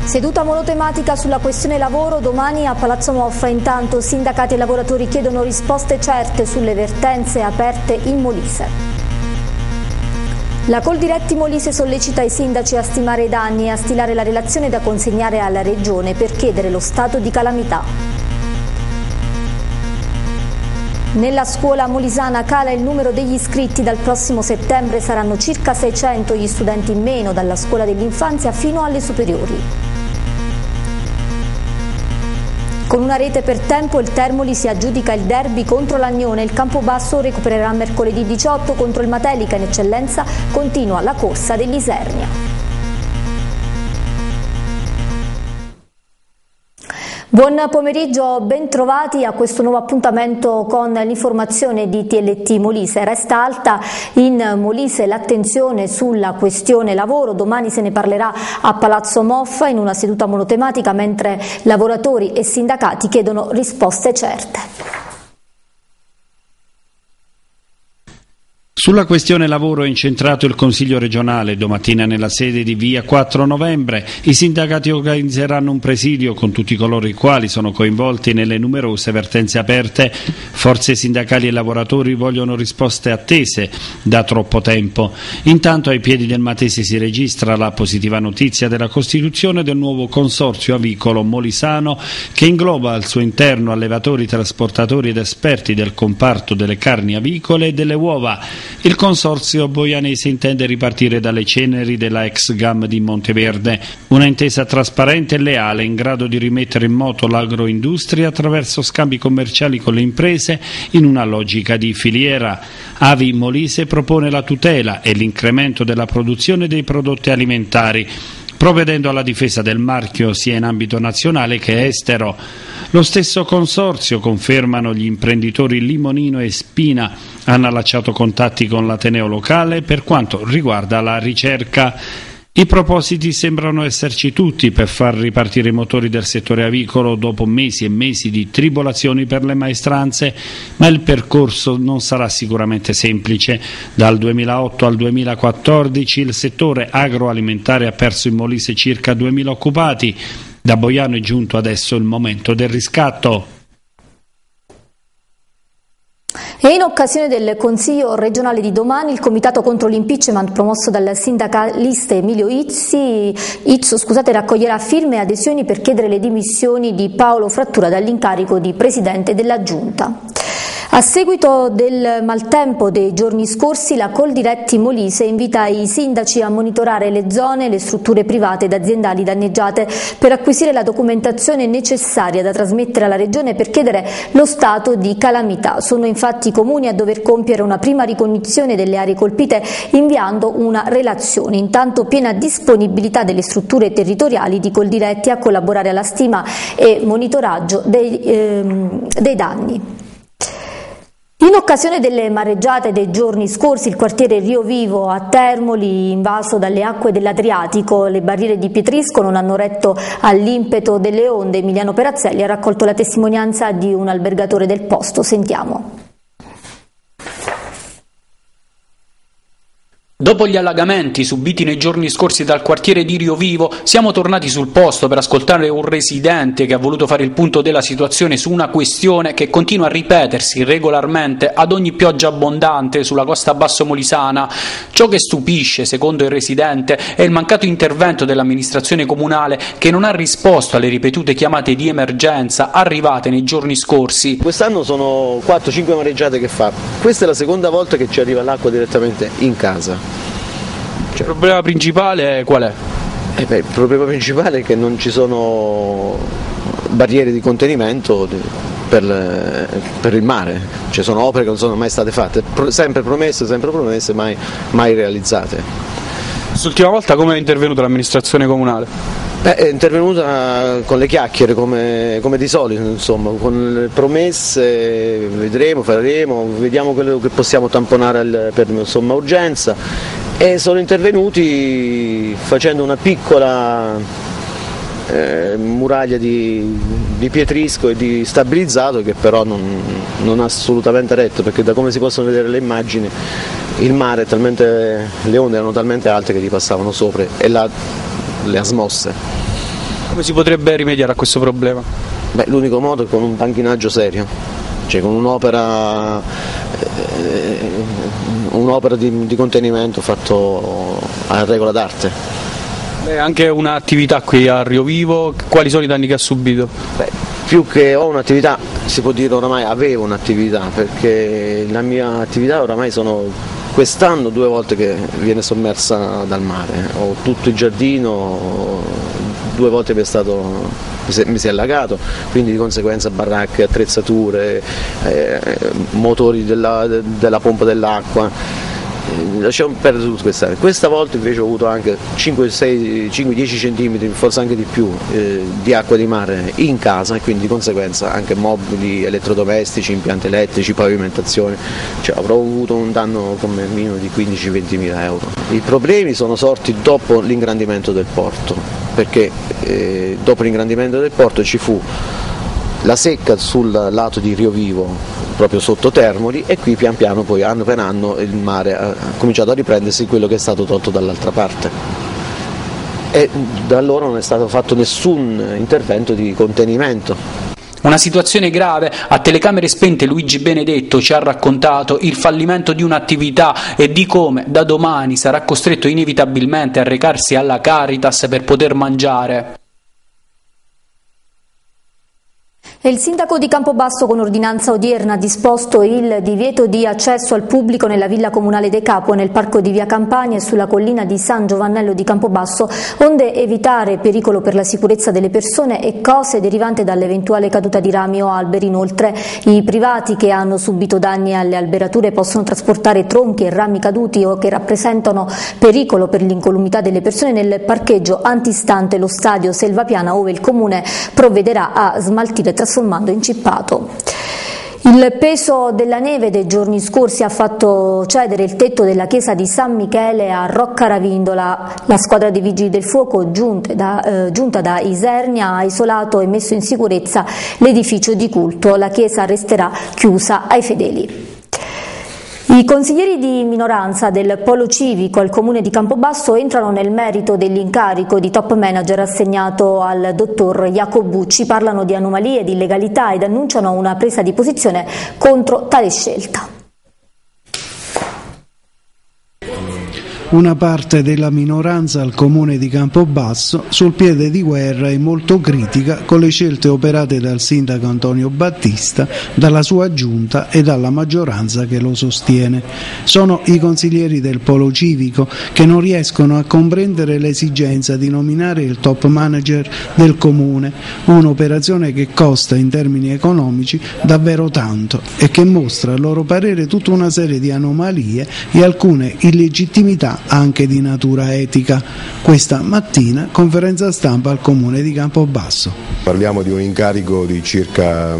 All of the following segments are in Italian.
Seduta monotematica sulla questione lavoro domani a Palazzo Moffa. Intanto sindacati e lavoratori chiedono risposte certe sulle vertenze aperte in Molise. La Coldiretti Molise sollecita i sindaci a stimare i danni e a stilare la relazione da consegnare alla Regione per chiedere lo stato di calamità. Nella scuola molisana cala il numero degli iscritti, dal prossimo settembre saranno circa 600 gli studenti in meno dalla scuola dell'infanzia fino alle superiori. Con una rete per tempo il Termoli si aggiudica il derby contro l'Agnone, il Campobasso recupererà mercoledì 18 contro il Matelica, in eccellenza continua la corsa dell'Isernia. Buon pomeriggio, ben trovati a questo nuovo appuntamento con l'informazione di TLT Molise. Resta alta in Molise l'attenzione sulla questione lavoro, domani se ne parlerà a Palazzo Moffa in una seduta monotematica mentre lavoratori e sindacati chiedono risposte certe. Sulla questione lavoro è incentrato il Consiglio regionale. Domattina nella sede di via 4 novembre i sindacati organizzeranno un presidio con tutti coloro i quali sono coinvolti nelle numerose vertenze aperte. Forze sindacali e lavoratori vogliono risposte attese da troppo tempo. Intanto ai piedi del Matese si registra la positiva notizia della costituzione del nuovo consorzio avicolo molisano che ingloba al suo interno allevatori, trasportatori ed esperti del comparto delle carni avicole e delle uova. Il consorzio boianese intende ripartire dalle ceneri della ex GAM di Monteverde, una intesa trasparente e leale in grado di rimettere in moto l'agroindustria attraverso scambi commerciali con le imprese in una logica di filiera. Avi Molise propone la tutela e l'incremento della produzione dei prodotti alimentari, provvedendo alla difesa del marchio sia in ambito nazionale che estero. Lo stesso consorzio, confermano gli imprenditori Limonino e Spina, hanno allacciato contatti con l'ateneo locale per quanto riguarda la ricerca. I propositi sembrano esserci tutti per far ripartire i motori del settore avicolo dopo mesi e mesi di tribolazioni per le maestranze, ma il percorso non sarà sicuramente semplice. Dal 2008 al 2014 il settore agroalimentare ha perso in Molise circa 2.000 occupati. Da Boiano è giunto adesso il momento del riscatto. E in occasione del Consiglio regionale di domani, il Comitato contro l'impeachment promosso dal sindacalista Emilio Izzo raccoglierà firme e adesioni per chiedere le dimissioni di Paolo Frattura dall'incarico di Presidente della Giunta. A seguito del maltempo dei giorni scorsi, la Coldiretti Molise invita i sindaci a monitorare le zone e le strutture private ed aziendali danneggiate per acquisire la documentazione necessaria da trasmettere alla Regione per chiedere lo stato di calamità. Sono infatti i comuni a dover compiere una prima ricognizione delle aree colpite inviando una relazione. Intanto piena disponibilità delle strutture territoriali di Coldiretti a collaborare alla stima e monitoraggio dei danni. In occasione delle mareggiate dei giorni scorsi, il quartiere Rio Vivo a Termoli, invaso dalle acque dell'Adriatico, le barriere di Pietrisco non hanno retto all'impeto delle onde. Emiliano Perazzelli ha raccolto la testimonianza di un albergatore del posto. Sentiamo. Dopo gli allagamenti subiti nei giorni scorsi dal quartiere di Rio Vivo, siamo tornati sul posto per ascoltare un residente che ha voluto fare il punto della situazione su una questione che continua a ripetersi regolarmente ad ogni pioggia abbondante sulla costa basso molisana. Ciò che stupisce, secondo il residente, è il mancato intervento dell'amministrazione comunale che non ha risposto alle ripetute chiamate di emergenza arrivate nei giorni scorsi. Quest'anno sono 4-5 mareggiate che fa. Questa è la seconda volta che ci arriva l'acqua direttamente in casa. Il problema principale qual è? Il problema principale è che non ci sono barriere di contenimento per il mare, ci sono opere che non sono mai state fatte, sempre promesse, mai realizzate. Quest'ultima volta come è intervenuta l'amministrazione comunale? È intervenuta con le chiacchiere come di solito, insomma, con le promesse, vedremo, faremo, vediamo quello che possiamo tamponare per urgenza. E sono intervenuti facendo una piccola muraglia di pietrisco e di stabilizzato che però non ha assolutamente retto, perché da come si possono vedere le immagini il mare le onde erano talmente alte che gli passavano sopra e le ha smosse. Come si potrebbe rimediare a questo problema? Beh, l'unico modo è con un banchinaggio serio, cioè con un'opera di contenimento fatto a regola d'arte. Anche un'attività qui a Rio Vivo, quali sono i danni che ha subito? Beh, più che ho un'attività, si può dire oramai avevo un'attività, perché la mia attività oramai sono quest'anno 2 volte che viene sommersa dal mare. Ho tutto il giardino, 2 volte mi si è allagato, quindi di conseguenza baracche, attrezzature, motori della pompa dell'acqua. Lasciamo perdere tutto quest'anno. Questa volta invece ho avuto anche 5-10 cm, forse anche di più, di acqua di mare in casa, e quindi di conseguenza anche mobili, elettrodomestici, impianti elettrici, pavimentazione, cioè avrò avuto un danno come minimo di 15-20 mila euro. I problemi sono sorti dopo l'ingrandimento del porto, perché dopo l'ingrandimento del porto ci fu la secca sul lato di Rio Vivo, proprio sotto Termoli, e qui pian piano poi anno per anno il mare ha cominciato a riprendersi quello che è stato tolto dall'altra parte, e da allora non è stato fatto nessun intervento di contenimento. Una situazione grave. A telecamere spente Luigi Benedetto ci ha raccontato il fallimento di un'attività e di come da domani sarà costretto inevitabilmente a recarsi alla Caritas per poter mangiare. E il sindaco di Campobasso con ordinanza odierna ha disposto il divieto di accesso al pubblico nella villa comunale De Capua, nel parco di via Campania e sulla collina di San Giovannello di Campobasso, onde evitare pericolo per la sicurezza delle persone e cose derivante dall'eventuale caduta di rami o alberi. Inoltre i privati che hanno subito danni alle alberature possono trasportare tronchi e rami caduti o che rappresentano pericolo per l'incolumità delle persone nel parcheggio antistante lo stadio Selvapiana, ove il comune provvederà a smaltire trasformando in cippato. Il peso della neve dei giorni scorsi ha fatto cedere il tetto della chiesa di San Michele a Roccaravindola. La squadra dei vigili del fuoco giunta da Isernia ha isolato e messo in sicurezza l'edificio di culto. La chiesa resterà chiusa ai fedeli. I consiglieri di minoranza del Polo Civico al Comune di Campobasso entrano nel merito dell'incarico di top manager assegnato al dottor Jacobucci, parlano di anomalie, di illegalità ed annunciano una presa di posizione contro tale scelta. Una parte della minoranza al comune di Campobasso sul piede di guerra è molto critica con le scelte operate dal sindaco Antonio Battista, dalla sua giunta e dalla maggioranza che lo sostiene. Sono i consiglieri del Polo Civico che non riescono a comprendere l'esigenza di nominare il top manager del comune, un'operazione che costa in termini economici davvero tanto e che mostra a loro parere tutta una serie di anomalie e alcune illegittimità anche di natura etica. Questa mattina conferenza stampa al comune di Campobasso. Parliamo di un incarico di circa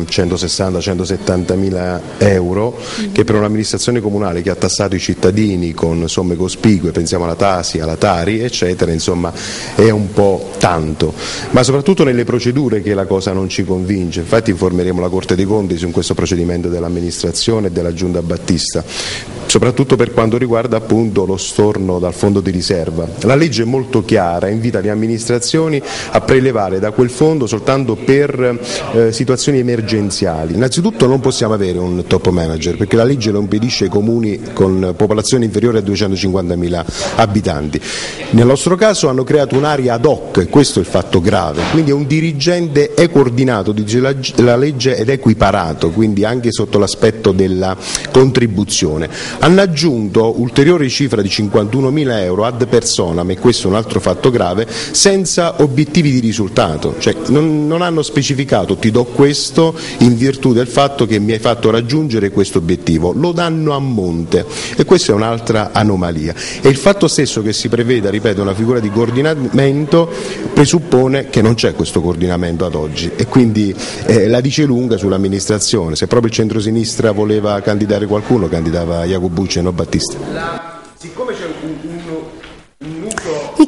160-170 mila euro che per un'amministrazione comunale che ha tassato i cittadini con somme cospicue, pensiamo alla Tasi, alla Tari eccetera, insomma è un po' tanto, ma soprattutto nelle procedure che la cosa non ci convince. Infatti informeremo la Corte dei Conti su questo procedimento dell'amministrazione e della Giunta Battista, soprattutto per quanto riguarda appunto lo storno dal fondo di riserva. La legge è molto chiara, invita le amministrazioni a prelevare da quel fondo soltanto per situazioni emergenziali. Innanzitutto non possiamo avere un top manager perché la legge lo impedisce ai comuni con popolazione inferiore a 250.000 abitanti. Nel nostro caso hanno creato un'area ad hoc e questo è il fatto grave, quindi è un dirigente è coordinato, dice la legge, ed equiparato, quindi anche sotto l'aspetto della contribuzione. Hanno aggiunto ulteriore cifra di 51.000 euro ad personam, e questo è un altro fatto grave, senza obiettivi di risultato, cioè non hanno specificato ti do questo in virtù del fatto che mi hai fatto raggiungere questo obiettivo, lo danno a monte e questa è un'altra anomalia. E il fatto stesso che si preveda, ripeto, una figura di coordinamento presuppone che non c'è questo coordinamento ad oggi e quindi la dice lunga sull'amministrazione. Se proprio il centrosinistra voleva candidare qualcuno, candidava Jacobucci e non Battista. I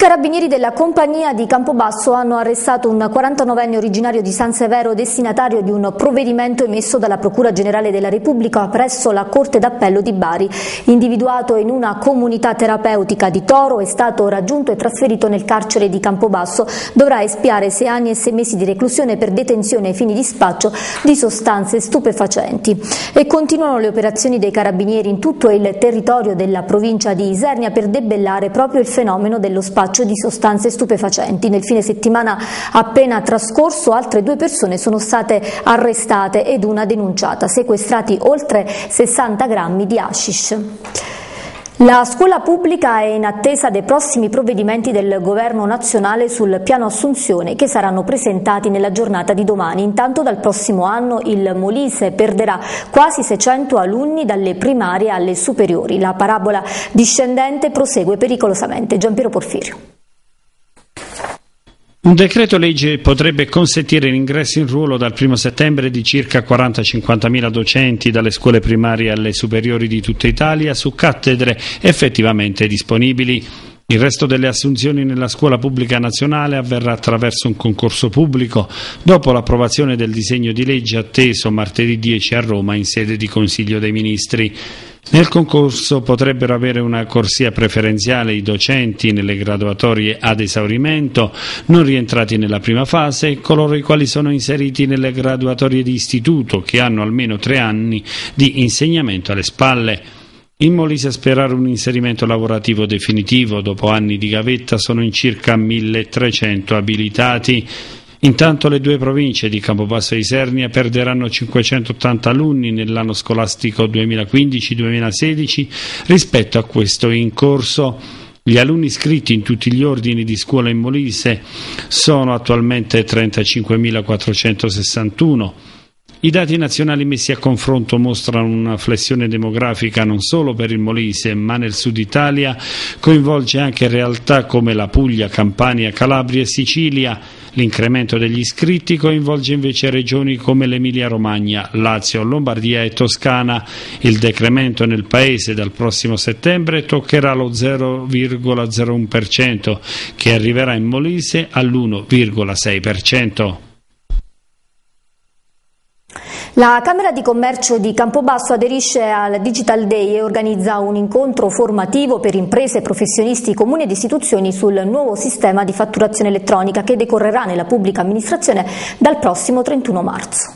carabinieri della compagnia di Campobasso hanno arrestato un 49enne originario di San Severo, destinatario di un provvedimento emesso dalla Procura Generale della Repubblica presso la Corte d'Appello di Bari. Individuato in una comunità terapeutica di Toro, è stato raggiunto e trasferito nel carcere di Campobasso. Dovrà espiare 6 anni e 6 mesi di reclusione per detenzione ai fini di spaccio di sostanze stupefacenti. E continuano le operazioni dei carabinieri in tutto il territorio della provincia di Isernia per debellare proprio il fenomeno dello spaccio di sostanze stupefacenti. Nel fine settimana appena trascorso altre 2 persone sono state arrestate ed una denunciata, sequestrati oltre 60 grammi di hashish. La scuola pubblica è in attesa dei prossimi provvedimenti del Governo nazionale sul piano assunzione che saranno presentati nella giornata di domani. Intanto dal prossimo anno il Molise perderà quasi 600 alunni dalle primarie alle superiori. La parabola discendente prosegue pericolosamente. Giampiero Porfirio. Un decreto legge potrebbe consentire l'ingresso in ruolo dal 1 settembre di circa 40-50.000 docenti dalle scuole primarie alle superiori di tutta Italia su cattedre effettivamente disponibili. Il resto delle assunzioni nella scuola pubblica nazionale avverrà attraverso un concorso pubblico dopo l'approvazione del disegno di legge atteso martedì 10 a Roma in sede di Consiglio dei Ministri. Nel concorso potrebbero avere una corsia preferenziale i docenti nelle graduatorie ad esaurimento, non rientrati nella prima fase, e coloro i quali sono inseriti nelle graduatorie di istituto che hanno almeno 3 anni di insegnamento alle spalle. In Molise a sperare un inserimento lavorativo definitivo dopo anni di gavetta sono in circa 1.300 abilitati. Intanto le 2 province di Campobasso e Isernia perderanno 580 alunni nell'anno scolastico 2015-2016 rispetto a questo in corso. Gli alunni iscritti in tutti gli ordini di scuola in Molise sono attualmente 35.461. I dati nazionali messi a confronto mostrano una flessione demografica non solo per il Molise, ma nel sud Italia coinvolge anche realtà come la Puglia, Campania, Calabria e Sicilia. L'incremento degli iscritti coinvolge invece regioni come l'Emilia-Romagna, Lazio, Lombardia e Toscana. Il decremento nel paese dal prossimo settembre toccherà lo 0,01%, che arriverà in Molise all'1,6%. La Camera di Commercio di Campobasso aderisce al Digital Day e organizza un incontro formativo per imprese, professionisti, comuni ed istituzioni sul nuovo sistema di fatturazione elettronica che decorrerà nella pubblica amministrazione dal prossimo 31 marzo.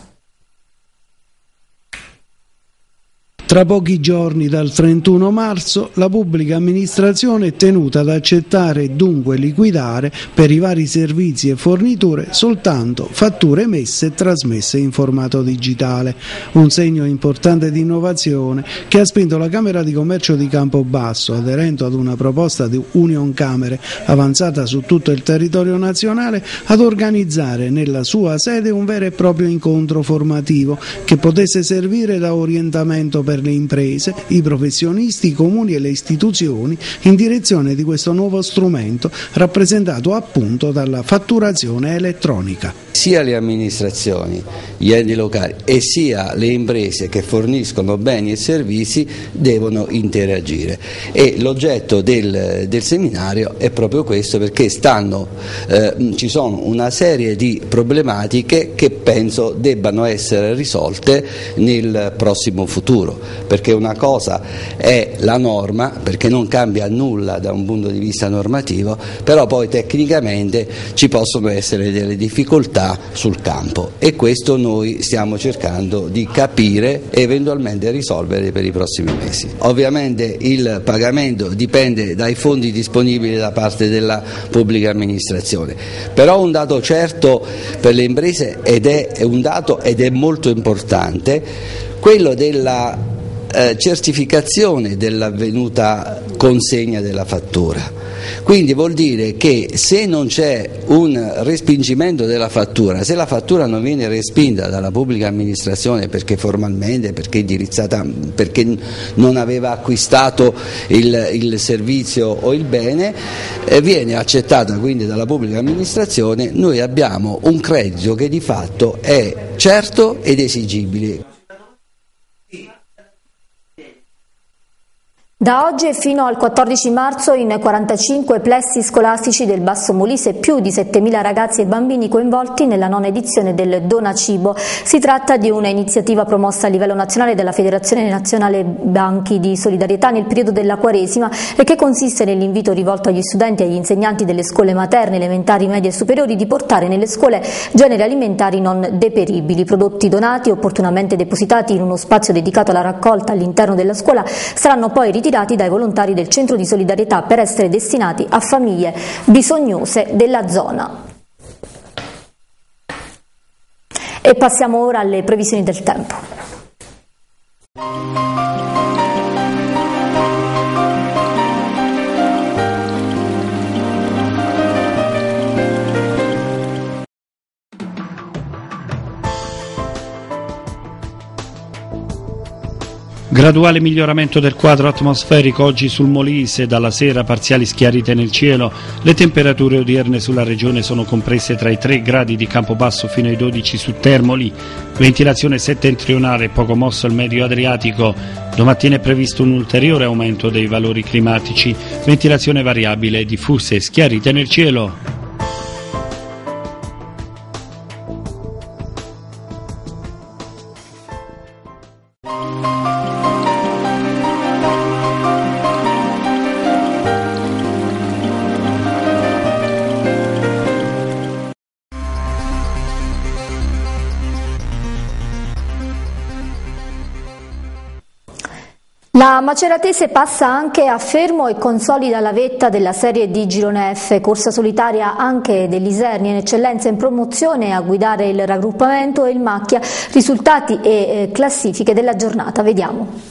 Tra pochi giorni, dal 31 marzo, la pubblica amministrazione è tenuta ad accettare e dunque liquidare per i vari servizi e forniture soltanto fatture emesse e trasmesse in formato digitale. Un segno importante di innovazione che ha spinto la Camera di Commercio di Campobasso, aderendo ad una proposta di Union Camere avanzata su tutto il territorio nazionale, ad organizzare nella sua sede un vero e proprio incontro formativo che potesse servire da orientamento per le imprese, i professionisti, i comuni e le istituzioni in direzione di questo nuovo strumento rappresentato appunto dalla fatturazione elettronica. Sia le amministrazioni, gli enti locali e sia le imprese che forniscono beni e servizi devono interagire e l'oggetto del seminario è proprio questo, perché ci sono una serie di problematiche che penso debbano essere risolte nel prossimo futuro, perché una cosa è la norma, perché non cambia nulla da un punto di vista normativo, però poi tecnicamente ci possono essere delle difficoltà sul campo e questo noi stiamo cercando di capire e eventualmente risolvere per i prossimi mesi. Ovviamente il pagamento dipende dai fondi disponibili da parte della pubblica amministrazione, però un dato certo per le imprese ed è molto importante, quello della certificazione dell'avvenuta consegna della fattura. Quindi vuol dire che se non c'è un respingimento della fattura, se la fattura non viene respinta dalla pubblica amministrazione perché formalmente, perché indirizzata, perché non aveva acquistato il servizio o il bene, viene accettata quindi dalla pubblica amministrazione, noi abbiamo un credito che di fatto è certo ed esigibile. Da oggi e fino al 14 marzo in 45 plessi scolastici del Basso Molise più di 7.000 ragazzi e bambini coinvolti nella nona edizione del Dona Cibo. Si tratta di una iniziativa promossa a livello nazionale dalla Federazione Nazionale Banchi di Solidarietà nel periodo della Quaresima e che consiste nell'invito rivolto agli studenti e agli insegnanti delle scuole materne, elementari, medie e superiori di portare nelle scuole generi alimentari non deperibili. I prodotti donati, opportunamente depositati in uno spazio dedicato alla raccolta all'interno della scuola, saranno poi ritirati dai volontari del Centro di Solidarietà per essere destinati a famiglie bisognose della zona. E passiamo ora alle previsioni del tempo. Graduale miglioramento del quadro atmosferico oggi sul Molise, dalla sera parziali schiarite nel cielo. Le temperature odierne sulla regione sono comprese tra i 3 gradi di Campobasso fino ai 12 su Termoli. Ventilazione settentrionale, poco mosso il medio Adriatico. Domattina è previsto un ulteriore aumento dei valori climatici. Ventilazione variabile, diffuse schiarite nel cielo. La Maceratese passa anche a fermo e consolida la vetta della Serie D Girone F, corsa solitaria anche dell'Isernia in eccellenza in promozione. A guidare il raggruppamento e il Macchia. Risultati e classifiche della giornata, vediamo.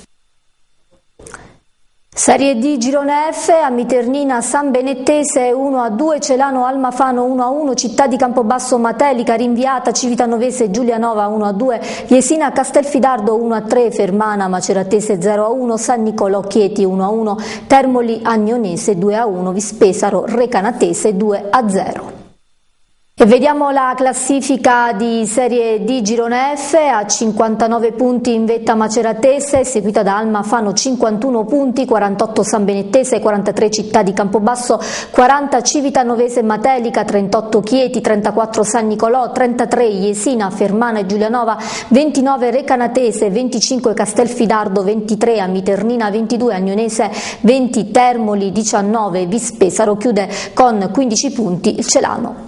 Serie D Girone F, a Miternina San Benettese 1-2, Celano Almafano 1-1, Città di Campobasso Matelica rinviata, Civitanovese Giulianova 1-2, Jesina Castelfidardo 1-3, Fermana Maceratese 0-1, San Nicolò Chieti 1-1, Termoli Agnonese 2-1, Vispesaro Recanatese 2-0. E vediamo la classifica di Serie D Girone F. A 59 punti in vetta Maceratese, seguita da Almafano 51 punti, 48 San Benettese, 43 Città di Campobasso, 40 Civitanovese Matelica, 38 Chieti, 34 San Nicolò, 33 Jesina, Fermana e Giulianova, 29 Recanatese, 25 Castelfidardo, 23 a Miternina, 22 Agnonese, 20 Termoli, 19 Vispesaro. Chiude con 15 punti il Celano.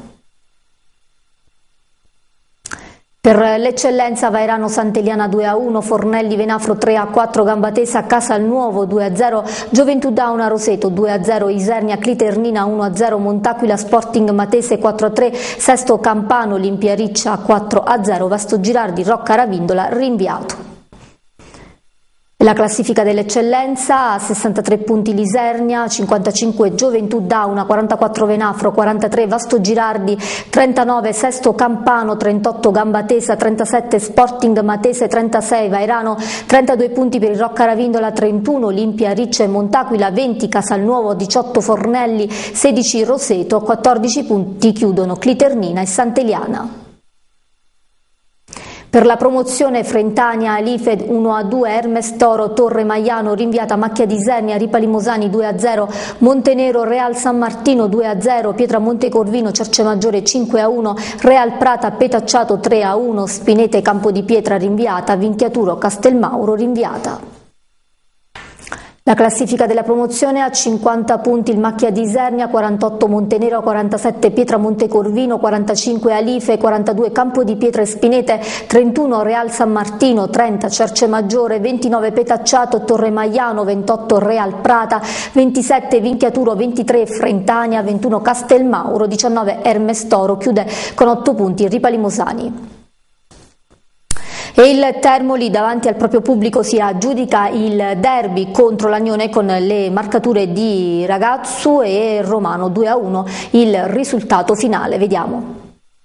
Per l'eccellenza Vairano Sant'Eliana 2-1, Fornelli Venafro 3-4, Gambatesa Casalnuovo 2-0, Gioventù Dauna Roseto 2-0, Isernia Cliternina 1-0, Montaquila Sporting Matese 4-3, Sesto Campano Olimpia Riccia 4-0, Vasto Girardi Rocca Ravindola rinviato. La classifica dell'eccellenza: a 63 punti l'Isernia, 55 Gioventù Dauna, 44 Venafro, 43 Vasto Girardi, 39 Sesto Campano, 38 Gambatesa, 37 Sporting Matese, 36 Vairano, 32 punti per il Rocca Ravindola, 31 Olimpia Riccia e Montaquila, 20 Casalnuovo, 18 Fornelli, 16 Roseto, 14 punti chiudono Cliternina e Sant'Eliana. Per la promozione Frentania Alife 1-2, Hermes Toro Torre Maiano rinviata, Macchia di Isernia Ripali Mosani 2-0, Montenero Real San Martino 2-0, Pietramonte Corvino Cercemaggiore 5-1, Real Prata Petacciato 3-1, Spinete Campo di Pietra rinviata, Vinchiaturo Castelmauro rinviata. La classifica della promozione: a 50 punti il Macchia di Isernia, 48 Montenero, 47 Pietramonte Corvino, 45 Alife, 42 Campo di Pietra e Spinete, 31 Real San Martino, 30 Cercemaggiore, 29 Petacciato Torre Maiano, 28 Real Prata, 27 Vinchiaturo, 23 Frentania, 21 Castelmauro, 19 Hermes Toro. Chiude con 8 punti il Ripali Mosani. E il Termoli davanti al proprio pubblico si aggiudica il derby contro l'Agnone con le marcature di Ragazzu e Romano 2-1. Il risultato finale, vediamo.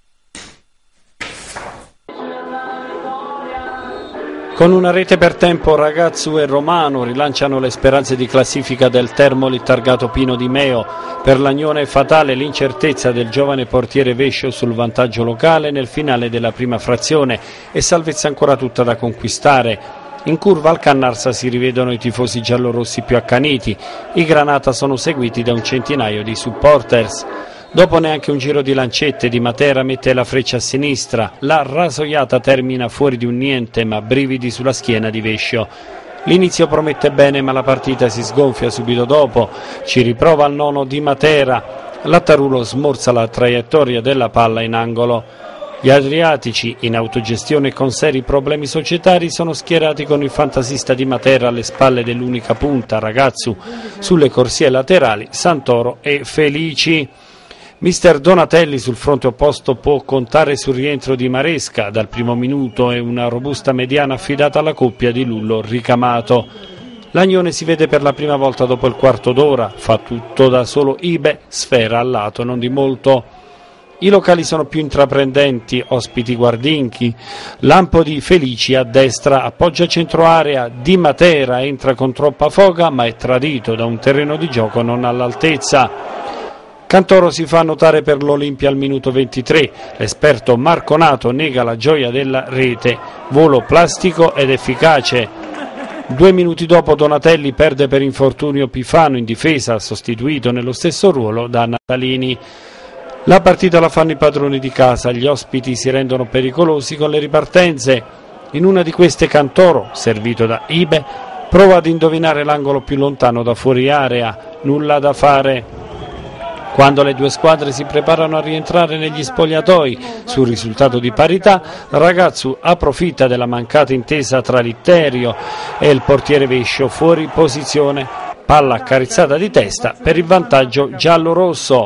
Con una rete per tempo Ragazzu e Romano rilanciano le speranze di classifica del Termoli targato Pino Di Meo. Per l'Agnone è fatale l'incertezza del giovane portiere Vescio sul vantaggio locale nel finale della prima frazione e salvezza ancora tutta da conquistare. In curva al Cannarsa si rivedono i tifosi giallorossi più accaniti, i Granata sono seguiti da un centinaio di supporters. Dopo neanche un giro di lancette, Di Matera mette la freccia a sinistra, la rasoiata termina fuori di un niente ma brividi sulla schiena di Vescio. L'inizio promette bene ma la partita si sgonfia subito dopo, ci riprova al nono Di Matera, Lattarulo smorza la traiettoria della palla in angolo. Gli adriatici, in autogestione e con seri problemi societari, sono schierati con il fantasista Di Matera alle spalle dell'unica punta, Ragazzu, sulle corsie laterali, Santoro e Felici. Mister Donatelli sul fronte opposto può contare sul rientro di Maresca dal primo minuto e una robusta mediana affidata alla coppia di Lullo-Ricamato. L'Agnone si vede per la prima volta dopo il quarto d'ora, fa tutto da solo Ibe, sfera al lato, non di molto. I locali sono più intraprendenti, ospiti Guardinchi, lampo di Felici a destra, appoggia centro area, Di Matera entra con troppa foga ma è tradito da un terreno di gioco non all'altezza. Cantoro si fa notare per l'Olimpia al minuto 23, l'esperto Marconato nega la gioia della rete, volo plastico ed efficace. 2 minuti dopo Donatelli perde per infortunio Pifano in difesa, sostituito nello stesso ruolo da Natalini. La partita la fanno i padroni di casa, gli ospiti si rendono pericolosi con le ripartenze. In una di queste Cantoro, servito da Ibe, prova ad indovinare l'angolo più lontano da fuori area, nulla da fare. Quando le due squadre si preparano a rientrare negli spogliatoi sul risultato di parità, Ragazzu approfitta della mancata intesa tra Litterio e il portiere Vescio fuori posizione, palla accarezzata di testa per il vantaggio giallo-rosso.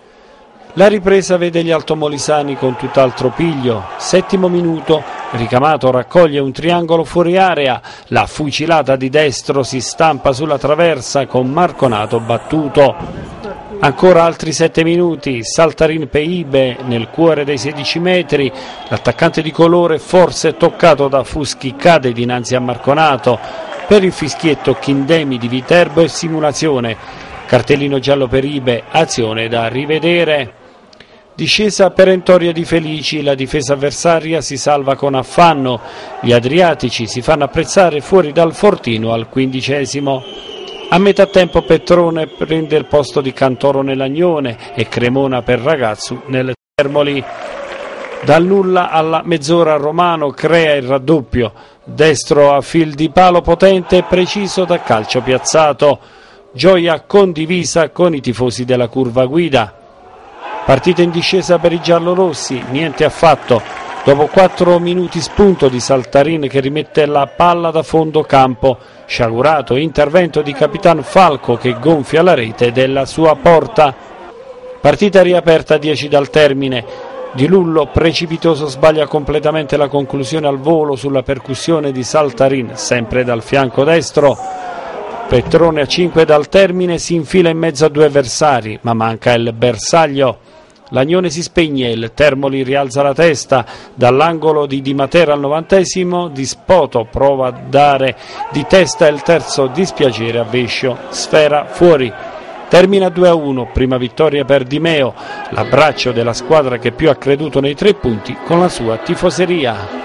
La ripresa vede gli altomolisani con tutt'altro piglio. 7° minuto, Ricamato raccoglie un triangolo fuori area, la fucilata di destro si stampa sulla traversa con Marconato battuto. Ancora altri 7 minuti, Saltarin Peibe nel cuore dei 16 metri, l'attaccante di colore forse toccato da Fuschi cade dinanzi a Marconato, per il fischietto Chindemi di Viterbo e simulazione, cartellino giallo per Ibe, azione da rivedere. Discesa perentoria di Felici, la difesa avversaria si salva con affanno, gli adriatici si fanno apprezzare fuori dal fortino al 15°. A metà tempo Petrone prende il posto di Cantoro nell'Agnone e Cremona per Ragazzu nel Termoli. Dal nulla alla mezz'ora Romano crea il raddoppio, destro a fil di palo potente e preciso da calcio piazzato. Gioia condivisa con i tifosi della curva guida. Partita in discesa per i giallorossi, niente affatto. Dopo 4 minuti spunto di Saltarin che rimette la palla da fondo campo, sciagurato intervento di Capitan Falco che gonfia la rete della sua porta. Partita riaperta a 10 dal termine. Di Lullo precipitoso sbaglia completamente la conclusione al volo sulla percussione di Saltarin, sempre dal fianco destro. Petrone a 5 dal termine si infila in mezzo a 2 avversari, ma manca il bersaglio. L'Agnone si spegne, il Termoli rialza la testa, dall'angolo di Di Matera al 90°, Di Spoto prova a dare di testa il terzo dispiacere a Vescio, sfera fuori. Termina 2-1, prima vittoria per Di Meo, l'abbraccio della squadra che più ha creduto nei 3 punti con la sua tifoseria.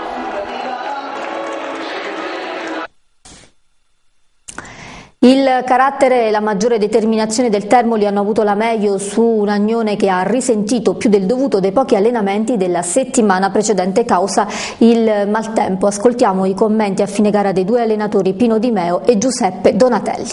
Il carattere e la maggiore determinazione del Termoli hanno avuto la meglio su un Agnone che ha risentito più del dovuto dei pochi allenamenti della settimana precedente causa il maltempo. Ascoltiamo i commenti a fine gara dei 2 allenatori Pino Di Meo e Giuseppe Donatelli.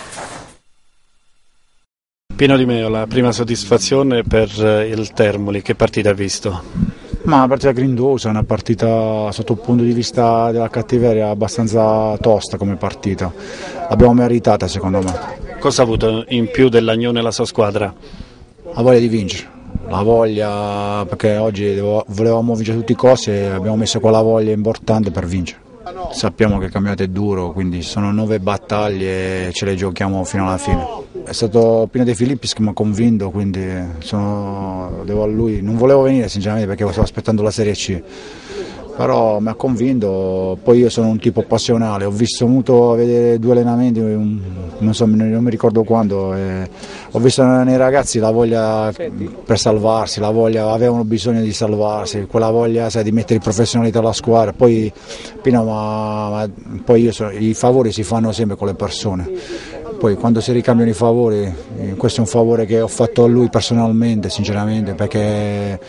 Pino Di Meo, la prima soddisfazione per il Termoli, che partita ha visto? Ma una partita grindosa, una partita sotto il punto di vista della cattiveria abbastanza tosta come partita, l'abbiamo meritata secondo me. Cosa ha avuto in più dell'Agnone la sua squadra? La voglia di vincere, la voglia, perché oggi volevamo vincere a tutti i costi e abbiamo messo quella voglia importante per vincere. Sappiamo che il campionato è duro, quindi sono 9 battaglie e ce le giochiamo fino alla fine. È stato Pino De Filippis che mi ha convinto, quindi devo a lui. Non volevo venire sinceramente perché stavo aspettando la Serie C, però mi ha convinto. Poi io sono un tipo passionale, ho venuto a vedere 2 allenamenti, non mi ricordo quando, ho visto nei ragazzi la voglia per salvarsi, avevano bisogno di salvarsi, quella voglia, sai, di mettere professionalità alla squadra. Poi i favori si fanno sempre con le persone, poi quando si ricambiano i favori, questo è un favore che ho fatto a lui personalmente, sinceramente, perché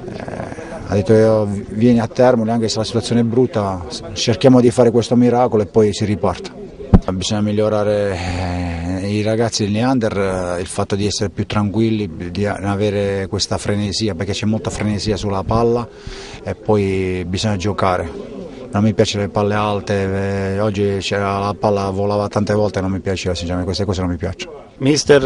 ha detto vieni a Termoli, anche se la situazione è brutta, cerchiamo di fare questo miracolo e poi si riparte. Bisogna migliorare i ragazzi del Neander, il fatto di essere più tranquilli, di avere questa frenesia, perché c'è molta frenesia sulla palla e poi bisogna giocare. Non mi piacciono le palle alte, oggi la palla volava tante volte e non mi piaceva, sinceramente queste cose non mi piacciono. Mister,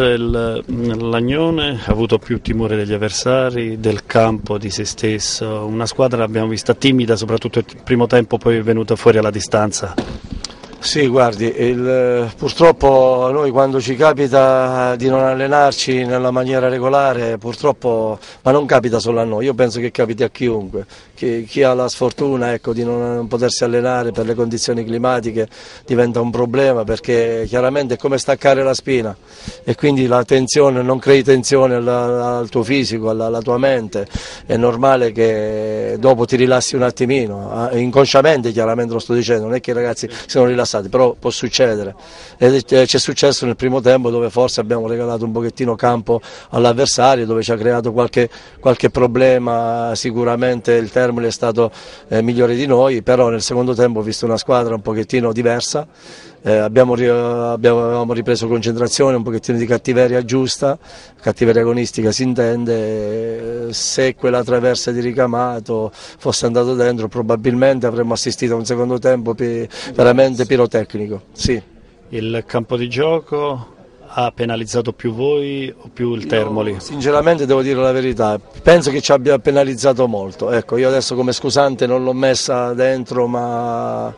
l'Agnone ha avuto più timore degli avversari, del campo, di se stesso, una squadra l'abbiamo vista timida soprattutto il primo tempo, poi è venuta fuori alla distanza. Sì, guardi, purtroppo noi quando ci capita di non allenarci nella maniera regolare, purtroppo, ma non capita solo a noi, io penso che capiti a chiunque, chi ha la sfortuna, ecco, di non potersi allenare per le condizioni climatiche diventa un problema, perché chiaramente è come staccare la spina e quindi la tensione, non crei tensione al tuo fisico, alla tua mente, è normale che dopo ti rilassi un attimino, inconsciamente chiaramente lo sto dicendo, non è che i ragazzi siano rilassati, però può succedere ed ci è successo nel primo tempo, dove forse abbiamo regalato un pochettino campo all'avversario, dove ci ha creato qualche problema. Sicuramente il Termoli è stato migliore di noi, però nel secondo tempo ho visto una squadra un pochettino diversa, abbiamo ripreso concentrazione, un pochettino di cattiveria giusta, cattiveria agonistica si intende. Se quella traversa di Ricamato fosse andato dentro probabilmente avremmo assistito a un secondo tempo veramente pirotecnico. Sì. Il campo di gioco ha penalizzato più voi o più il Termoli? Sinceramente devo dire la verità, penso che ci abbia penalizzato molto. Ecco, io adesso come scusante non l'ho messa dentro, ma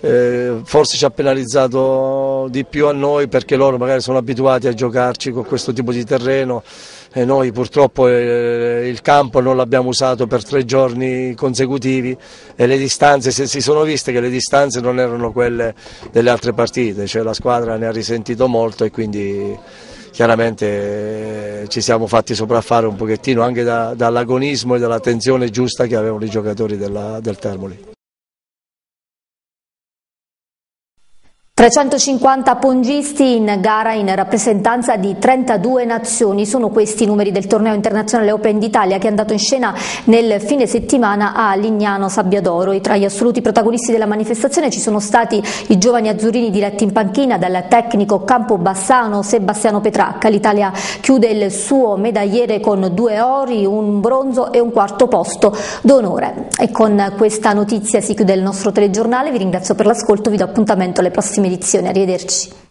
forse ci ha penalizzato di più a noi, perché loro magari sono abituati a giocarci con questo tipo di terreno e noi purtroppo il campo non l'abbiamo usato per 3 giorni consecutivi e le distanze, si sono viste che le distanze non erano quelle delle altre partite, cioè la squadra ne ha risentito molto e quindi chiaramente ci siamo fatti sopraffare un pochettino anche dall'agonismo e dalla tensione giusta che avevano i giocatori del Termoli. 350 pongisti in gara in rappresentanza di 32 nazioni, sono questi i numeri del torneo internazionale Open d'Italia che è andato in scena nel fine settimana a Lignano Sabbiadoro. E tra gli assoluti protagonisti della manifestazione ci sono stati i giovani azzurrini diretti in panchina dal tecnico campobassano Sebastiano Petracca. L'Italia chiude il suo medagliere con 2 ori, un bronzo e un 4° posto d'onore. E con questa notizia si chiude il nostro telegiornale, vi ringrazio per l'ascolto, vi do appuntamento alle prossime edizioni, arrivederci.